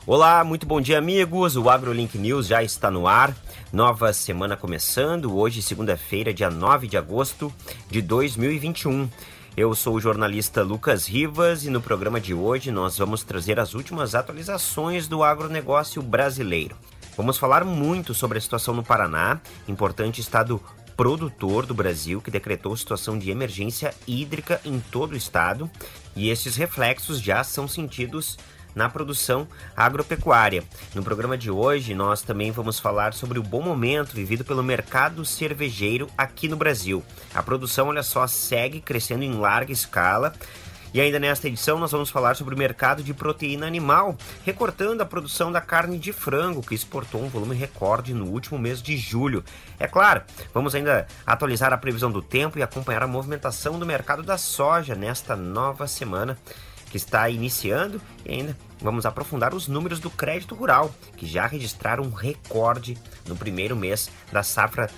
Olá, muito bom dia, amigos. O AgroLink News já está no ar. Nova semana começando. Hoje, segunda-feira, dia 9 de agosto de 2021. Eu sou o jornalista Lucas Rivas e no programa de hoje nós vamos trazer as últimas atualizações do agronegócio brasileiro. Vamos falar muito sobre a situação no Paraná, importante estado produtor do Brasil, que decretou situação de emergência hídrica em todo o estado, e esses reflexos já são sentidos na produção agropecuária. No programa de hoje, nós também vamos falar sobre o bom momento vivido pelo mercado cervejeiro aqui no Brasil. A produção, olha só, segue crescendo em larga escala. E ainda nesta edição nós vamos falar sobre o mercado de proteína animal, recortando a produção da carne de frango, que exportou um volume recorde no último mês de julho. É claro, vamos ainda atualizar a previsão do tempo e acompanhar a movimentação do mercado da soja nesta nova semana que está iniciando, e ainda vamos aprofundar os números do crédito rural, que já registraram um recorde no primeiro mês da safra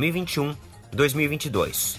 2021-2022.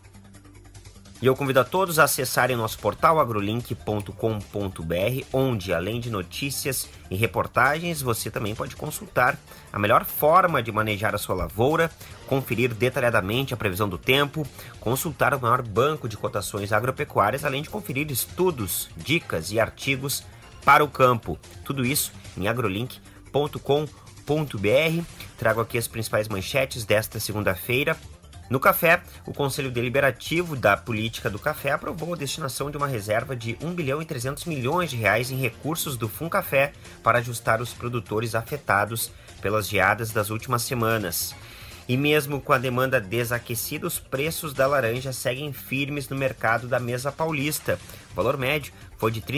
E eu convido a todos a acessarem nosso portal agrolink.com.br, onde, além de notícias e reportagens, você também pode consultar a melhor forma de manejar a sua lavoura, conferir detalhadamente a previsão do tempo, consultar o maior banco de cotações agropecuárias, além de conferir estudos, dicas e artigos para o campo. Tudo isso em agrolink.com.br. Trago aqui as principais manchetes desta segunda-feira. No café, o Conselho Deliberativo da Política do Café aprovou a destinação de uma reserva de R$ 1 bilhão e 300 milhões em recursos do Funcafé para ajustar os produtores afetados pelas geadas das últimas semanas. E mesmo com a demanda desaquecida, os preços da laranja seguem firmes no mercado da Mesa Paulista. O valor médio foi de R$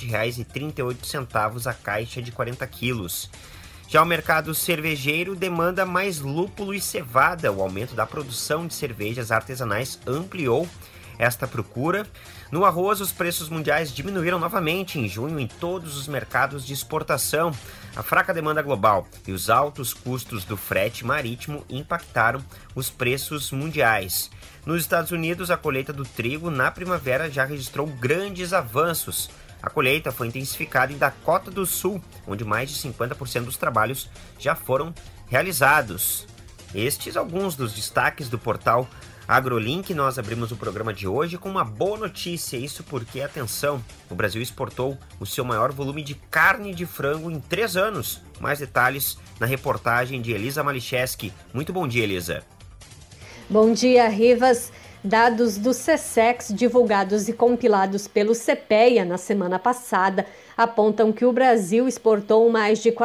37,38 a caixa de 40 quilos. Já o mercado cervejeiro demanda mais lúpulo e cevada. O aumento da produção de cervejas artesanais ampliou esta procura. No arroz, os preços mundiais diminuíram novamente em junho em todos os mercados de exportação. A fraca demanda global e os altos custos do frete marítimo impactaram os preços mundiais. Nos Estados Unidos, a colheita do trigo na primavera já registrou grandes avanços. A colheita foi intensificada em Dakota do Sul, onde mais de 50% dos trabalhos já foram realizados. Estes alguns dos destaques do portal AgroLink. Nós abrimos o programa de hoje com uma boa notícia, isso porque, atenção, o Brasil exportou o seu maior volume de carne de frango em 3 anos. Mais detalhes na reportagem de Elisa Malicheski. Muito bom dia, Elisa. Bom dia, Rivas. Dados do SECEX divulgados e compilados pelo CPEA na semana passada apontam que o Brasil exportou mais de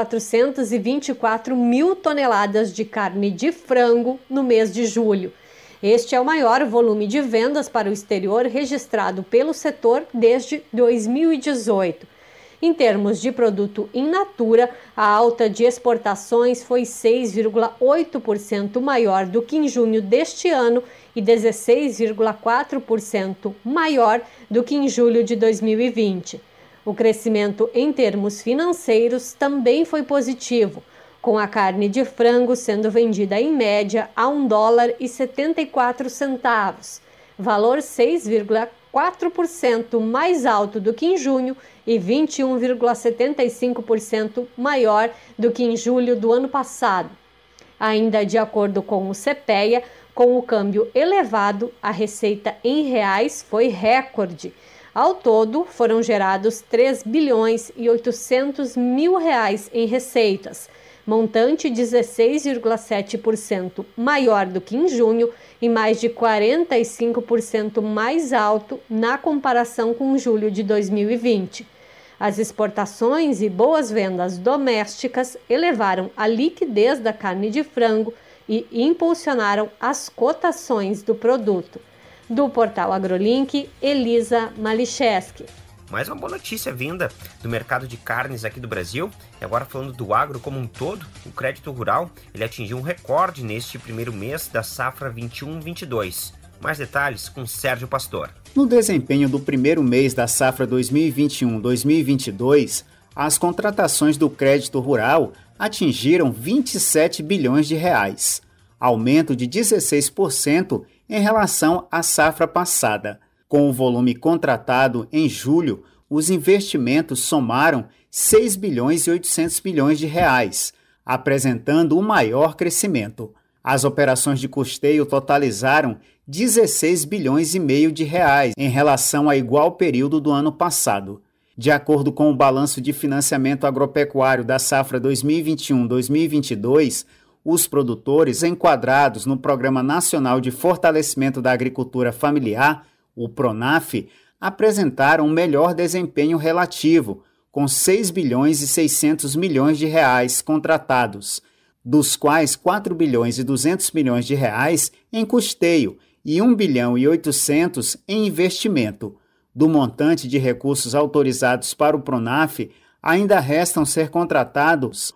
424 mil toneladas de carne de frango no mês de julho. Este é o maior volume de vendas para o exterior registrado pelo setor desde 2018. Em termos de produto in natura, a alta de exportações foi 6,8% maior do que em junho deste ano e 16,4% maior do que em julho de 2020. O crescimento em termos financeiros também foi positivo, com a carne de frango sendo vendida em média a $1,74, valor 6,4% mais alto do que em junho e 21,75% maior do que em julho do ano passado. Ainda de acordo com o CPEA, com o câmbio elevado, a receita em reais foi recorde. Ao todo, foram gerados 3 bilhões e 800 mil reais em receitas, montante 16,7% maior do que em junho e mais de 45% mais alto na comparação com julho de 2020. As exportações e boas vendas domésticas elevaram a liquidez da carne de frango e impulsionaram as cotações do produto. Do portal AgroLink, Elisa Malicheski. Mais uma boa notícia vinda do mercado de carnes aqui do Brasil. E agora falando do agro como um todo, o crédito rural ele atingiu um recorde neste primeiro mês da safra 21-22. Mais detalhes com Sérgio Pastor. No desempenho do primeiro mês da safra 2021-2022, as contratações do crédito rural atingiram 27 bilhões de reais, aumento de 16% em relação à safra passada. Com o volume contratado em julho, os investimentos somaram 6 bilhões e 800 milhões de reais, apresentando o maior crescimento. As operações de custeio totalizaram 16 bilhões e meio de reais em relação a igual período do ano passado. De acordo com o balanço de financiamento agropecuário da safra 2021-2022, os produtores enquadrados no Programa Nacional de Fortalecimento da Agricultura Familiar, o PRONAF, apresentaram um melhor desempenho relativo, com 6 bilhões e 600 milhões de reais contratados, dos quais 4 bilhões e 200 milhões de reais em custeio e 1 bilhão e 800 em investimento. Do montante de recursos autorizados para o PRONAF, ainda restam ser contratados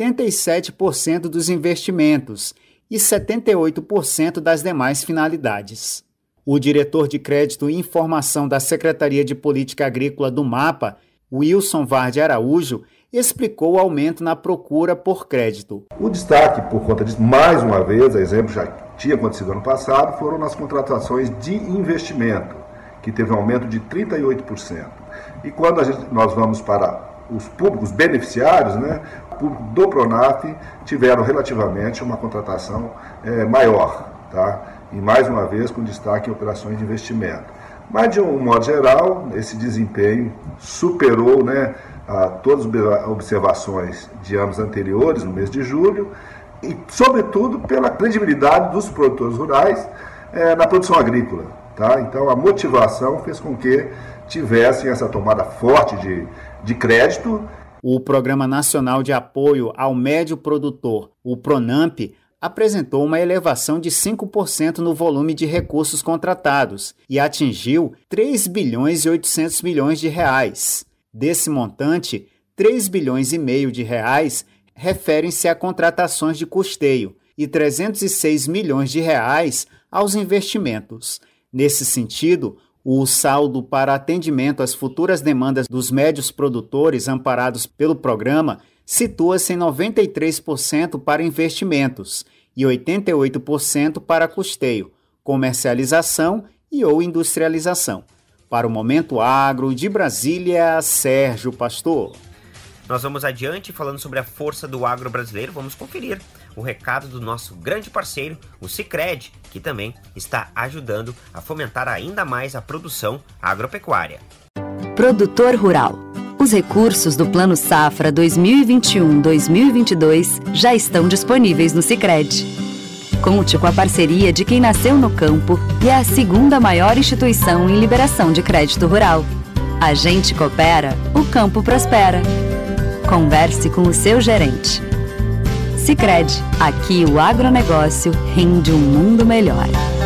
87% dos investimentos e 78% das demais finalidades. O diretor de Crédito e Informação da Secretaria de Política Agrícola do MAPA, Wilson Varde Araújo, explicou o aumento na procura por crédito. O destaque, por conta disso, mais uma vez, a exemplo já tinha acontecido ano passado, foram nas contratações de investimento, que teve um aumento de 38%. E quando nós vamos para os públicos beneficiários, o público do PRONAF tiveram relativamente uma contratação maior, tá? E mais uma vez com destaque em operações de investimento. Mas de um modo geral, esse desempenho superou todas as observações de anos anteriores, no mês de julho, e sobretudo pela credibilidade dos produtores rurais na produção agrícola. Tá? Então a motivação fez com que tivessem essa tomada forte de crédito. O Programa Nacional de Apoio ao Médio Produtor, o PRONAMP, apresentou uma elevação de 5% no volume de recursos contratados e atingiu 3 bilhões e 800 milhões de reais. Desse montante, 3 bilhões e meio de reais referem-se a contratações de custeio e 306 milhões de reais aos investimentos. Nesse sentido, o saldo para atendimento às futuras demandas dos médios produtores amparados pelo programa situa-se em 93% para investimentos e 88% para custeio, comercialização e ou industrialização. Para o Momento Agro, de Brasília, Sérgio Pastor. Nós vamos adiante falando sobre a força do agro brasileiro. Vamos conferir o recado do nosso grande parceiro, o Sicredi, que também está ajudando a fomentar ainda mais a produção agropecuária. Produtor Rural. Os recursos do Plano Safra 2021-2022 já estão disponíveis no Sicredi. Conte com a parceria de quem nasceu no campo e é a segunda maior instituição em liberação de crédito rural. A gente coopera, o campo prospera. Converse com o seu gerente. Sicredi, aqui o agronegócio rende um mundo melhor.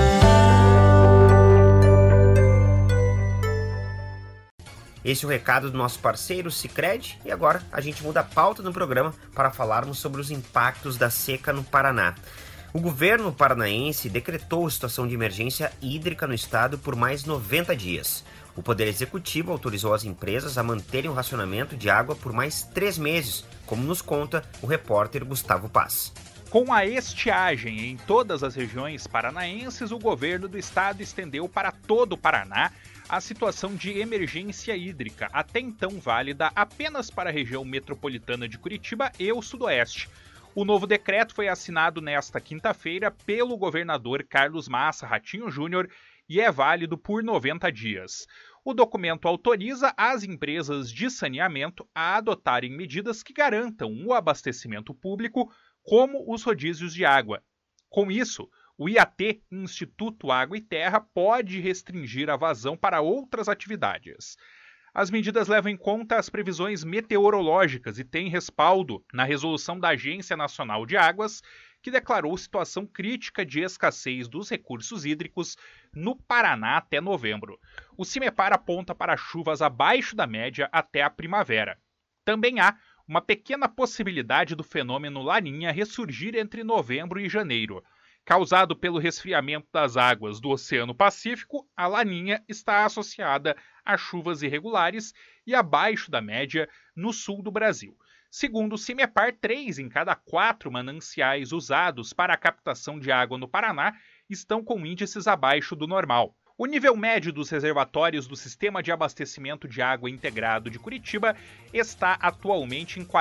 Esse é o recado do nosso parceiro Sicredi e agora a gente muda a pauta no programa para falarmos sobre os impactos da seca no Paraná. O governo paranaense decretou situação de emergência hídrica no estado por mais 90 dias. O Poder Executivo autorizou as empresas a manterem o racionamento de água por mais 3 meses, como nos conta o repórter Gustavo Paz. Com a estiagem em todas as regiões paranaenses, o governo do estado estendeu para todo o Paraná a situação de emergência hídrica, até então válida apenas para a região metropolitana de Curitiba e o Sudoeste. O novo decreto foi assinado nesta quinta-feira pelo governador Carlos Massa Ratinho Júnior e é válido por 90 dias. O documento autoriza as empresas de saneamento a adotarem medidas que garantam o abastecimento público, como os rodízios de água. Com isso, o IAT, Instituto Água e Terra, pode restringir a vazão para outras atividades. As medidas levam em conta as previsões meteorológicas e têm respaldo na resolução da Agência Nacional de Águas, que declarou situação crítica de escassez dos recursos hídricos no Paraná até novembro. O CIMEPAR aponta para chuvas abaixo da média até a primavera. Também há uma pequena possibilidade do fenômeno Laninha ressurgir entre novembro e janeiro. Causado pelo resfriamento das águas do Oceano Pacífico, a Laninha está associada a chuvas irregulares e abaixo da média no sul do Brasil. Segundo o CIMEPAR, 3 em cada 4 mananciais usados para a captação de água no Paraná estão com índices abaixo do normal. O nível médio dos reservatórios do Sistema de Abastecimento de Água Integrado de Curitiba está atualmente em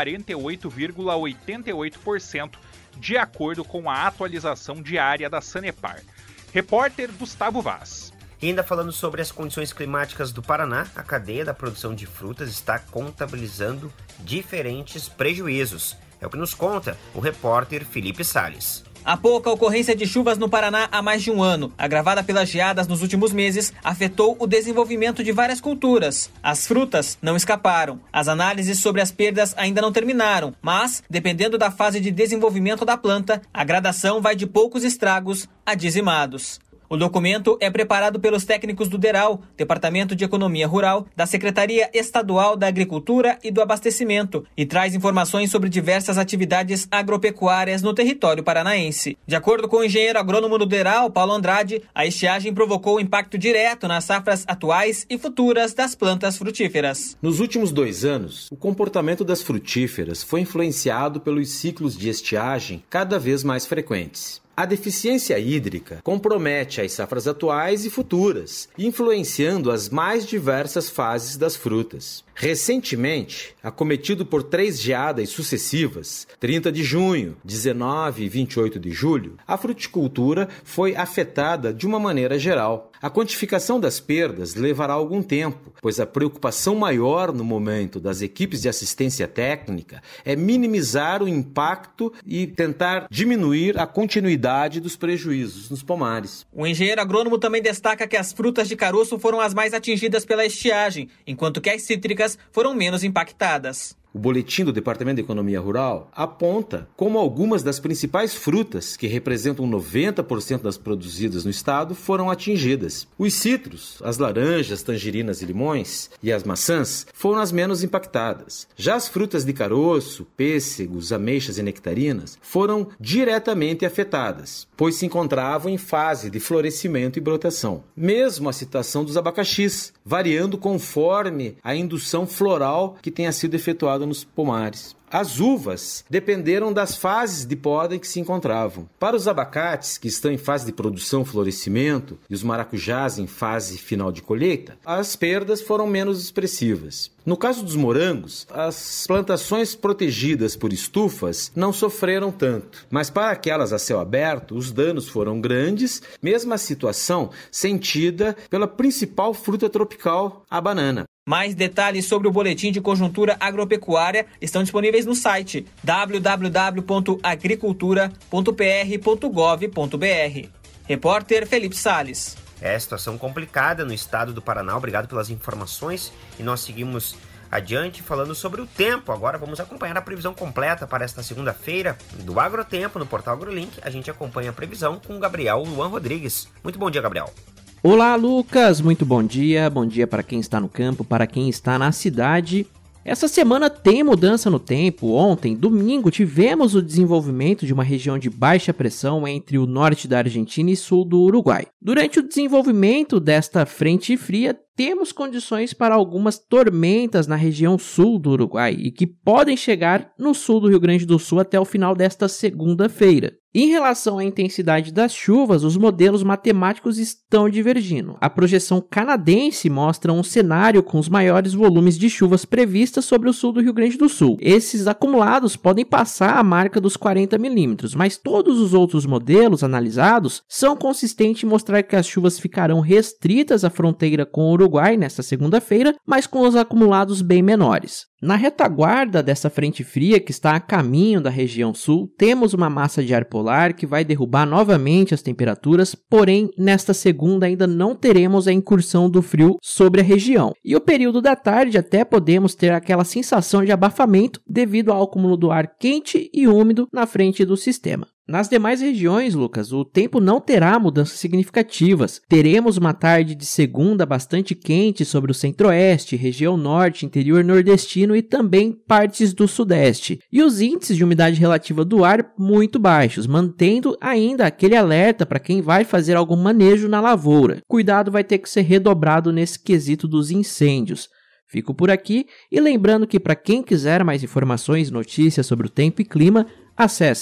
48,88%, de acordo com a atualização diária da Sanepar. Repórter Gustavo Vaz. E ainda falando sobre as condições climáticas do Paraná, a cadeia da produção de frutas está contabilizando diferentes prejuízos. É o que nos conta o repórter Felipe Salles. A pouca ocorrência de chuvas no Paraná há mais de um ano, agravada pelas geadas nos últimos meses, afetou o desenvolvimento de várias culturas. As frutas não escaparam. As análises sobre as perdas ainda não terminaram, mas, dependendo da fase de desenvolvimento da planta, a gradação vai de poucos estragos a dizimados. O documento é preparado pelos técnicos do DERAL, Departamento de Economia Rural, da Secretaria Estadual da Agricultura e do Abastecimento, e traz informações sobre diversas atividades agropecuárias no território paranaense. De acordo com o engenheiro agrônomo do DERAL, Paulo Andrade, a estiagem provocou impacto direto nas safras atuais e futuras das plantas frutíferas. Nos últimos 2 anos, o comportamento das frutíferas foi influenciado pelos ciclos de estiagem cada vez mais frequentes. A deficiência hídrica compromete as safras atuais e futuras, influenciando as mais diversas fases das frutas. Recentemente, acometido por 3 geadas sucessivas, 30 de junho, 19 e 28 de julho, a fruticultura foi afetada de uma maneira geral. A quantificação das perdas levará algum tempo, pois a preocupação maior no momento das equipes de assistência técnica é minimizar o impacto e tentar diminuir a continuidade dos prejuízos nos pomares. O engenheiro agrônomo também destaca que as frutas de caroço foram as mais atingidas pela estiagem, enquanto que as cítricas foram menos impactadas. O boletim do Departamento de Economia Rural aponta como algumas das principais frutas, que representam 90% das produzidas no estado, foram atingidas. Os citros, as laranjas, tangerinas e limões, e as maçãs foram as menos impactadas. Já as frutas de caroço, pêssegos, ameixas e nectarinas foram diretamente afetadas, pois se encontravam em fase de florescimento e brotação. Mesmo a situação dos abacaxis, variando conforme a indução floral que tenha sido efetuada nos pomares. As uvas dependeram das fases de poda em que se encontravam. Para os abacates, que estão em fase de produção, florescimento, e os maracujás em fase final de colheita, as perdas foram menos expressivas. No caso dos morangos, as plantações protegidas por estufas não sofreram tanto, mas para aquelas a céu aberto, os danos foram grandes, mesma situação sentida pela principal fruta tropical, a banana. Mais detalhes sobre o Boletim de Conjuntura Agropecuária estão disponíveis no site www.agricultura.pr.gov.br. Repórter Felipe Salles. É situação complicada no estado do Paraná. Obrigado pelas informações e nós seguimos adiante falando sobre o tempo. Agora vamos acompanhar a previsão completa para esta segunda-feira do Agrotempo no portal AgroLink. A gente acompanha a previsão com o Gabriel Luan Rodrigues. Muito bom dia, Gabriel. Olá, Lucas, muito bom dia para quem está no campo, para quem está na cidade. Essa semana tem mudança no tempo. Ontem, domingo, tivemos o desenvolvimento de uma região de baixa pressão entre o norte da Argentina e sul do Uruguai. Durante o desenvolvimento desta frente fria, temos condições para algumas tormentas na região sul do Uruguai e que podem chegar no sul do Rio Grande do Sul até o final desta segunda-feira. Em relação à intensidade das chuvas, os modelos matemáticos estão divergindo. A projeção canadense mostra um cenário com os maiores volumes de chuvas previstas sobre o sul do Rio Grande do Sul. Esses acumulados podem passar a marca dos 40 milímetros, mas todos os outros modelos analisados são consistentes em mostrar que as chuvas ficarão restritas à fronteira com o Uruguai nesta segunda-feira, mas com os acumulados bem menores. Na retaguarda dessa frente fria que está a caminho da região sul, temos uma massa de ar polar que vai derrubar novamente as temperaturas, porém, nesta segunda ainda não teremos a incursão do frio sobre a região. E o período da tarde até podemos ter aquela sensação de abafamento devido ao acúmulo do ar quente e úmido na frente do sistema. Nas demais regiões, Lucas, o tempo não terá mudanças significativas. Teremos uma tarde de segunda bastante quente sobre o centro-oeste, região norte, interior nordestino e também partes do sudeste. E os índices de umidade relativa do ar muito baixos, mantendo ainda aquele alerta para quem vai fazer algum manejo na lavoura. Cuidado vai ter que ser redobrado nesse quesito dos incêndios. Fico por aqui e lembrando que para quem quiser mais informações e notícias sobre o tempo e clima, acessem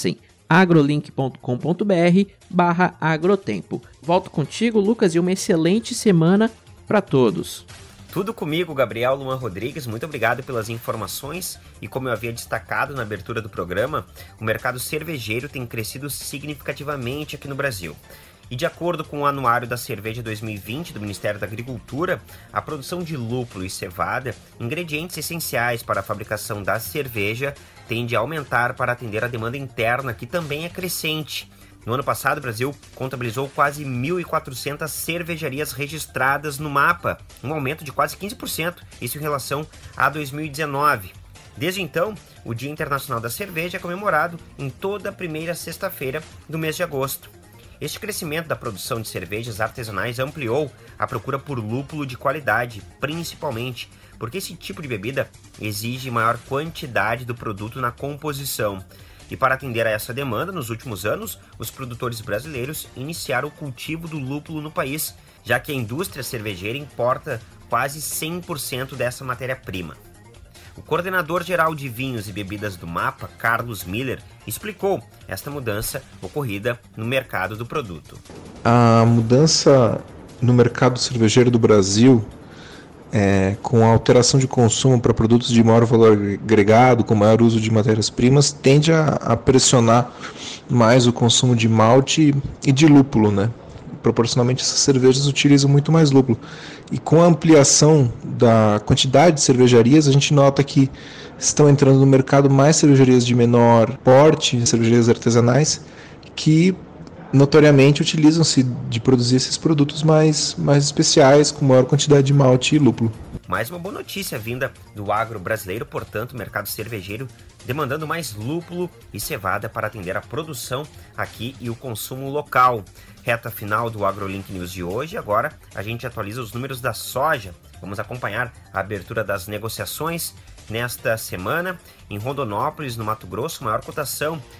agrolink.com.br/agrotempo. Volto contigo, Lucas, e uma excelente semana para todos. Tudo comigo, Gabriel Luan Rodrigues. Muito obrigado pelas informações. E como eu havia destacado na abertura do programa, o mercado cervejeiro tem crescido significativamente aqui no Brasil. E de acordo com o Anuário da Cerveja 2020 do Ministério da Agricultura, a produção de lúpulo e cevada, ingredientes essenciais para a fabricação da cerveja, tende a aumentar para atender a demanda interna, que também é crescente. No ano passado, o Brasil contabilizou quase 1.400 cervejarias registradas no mapa, um aumento de quase 15%, isso em relação a 2019. Desde então, o Dia Internacional da Cerveja é comemorado em toda a primeira sexta-feira do mês de agosto. Este crescimento da produção de cervejas artesanais ampliou a procura por lúpulo de qualidade, principalmente porque esse tipo de bebida exige maior quantidade do produto na composição. E para atender a essa demanda, nos últimos anos, os produtores brasileiros iniciaram o cultivo do lúpulo no país, já que a indústria cervejeira importa quase 100% dessa matéria-prima. O coordenador-geral de vinhos e bebidas do MAPA, Carlos Miller, explicou esta mudança ocorrida no mercado do produto. A mudança no mercado cervejeiro do Brasil, com a alteração de consumo para produtos de maior valor agregado, com maior uso de matérias-primas, tende a pressionar mais o consumo de malte e de lúpulo, né? Proporcionalmente, essas cervejas utilizam muito mais lúpulo. E com a ampliação da quantidade de cervejarias, a gente nota que estão entrando no mercado mais cervejarias de menor porte, cervejarias artesanais, que notoriamente utilizam-se de produzir esses produtos mais especiais, com maior quantidade de malte e lúpulo. Mais uma boa notícia vinda do agro brasileiro, portanto, o mercado cervejeiro demandando mais lúpulo e cevada para atender a produção aqui e o consumo local. Reta final do AgroLink News de hoje. Agora a gente atualiza os números da soja. Vamos acompanhar a abertura das negociações nesta semana. Em Rondonópolis, no Mato Grosso, maior cotação, R$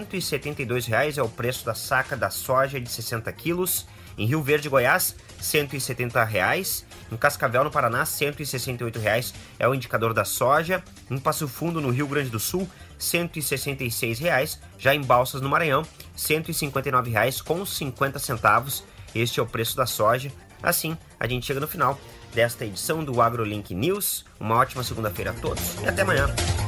172,00 é o preço da saca da soja de 60 quilos. Em Rio Verde, Goiás, R$ 170,00. Em Cascavel, no Paraná, R$ 168,00 é o indicador da soja. Em Passo Fundo, no Rio Grande do Sul, R$ 166,00. Já em Balsas, no Maranhão, R$ 159,50. Este é o preço da soja. Assim, a gente chega no final desta edição do AgroLink News. Uma ótima segunda-feira a todos e até amanhã.